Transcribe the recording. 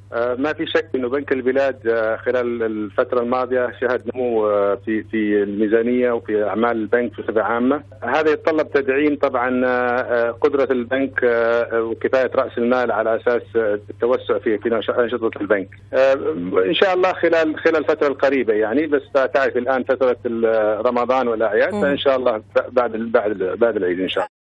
ما في شك انه بنك البلاد خلال الفتره الماضيه شهد نمو في الميزانيه وفي اعمال البنك بصفه عامه. هذا يتطلب تدعيم طبعا قدره البنك وكفايه راس المال على اساس التوسع في انشطه البنك. ان شاء الله خلال الفتره القريبه يعني، بس تعرف الان فتره رمضان والاعياد، فان شاء الله بعد العيد ان شاء الله.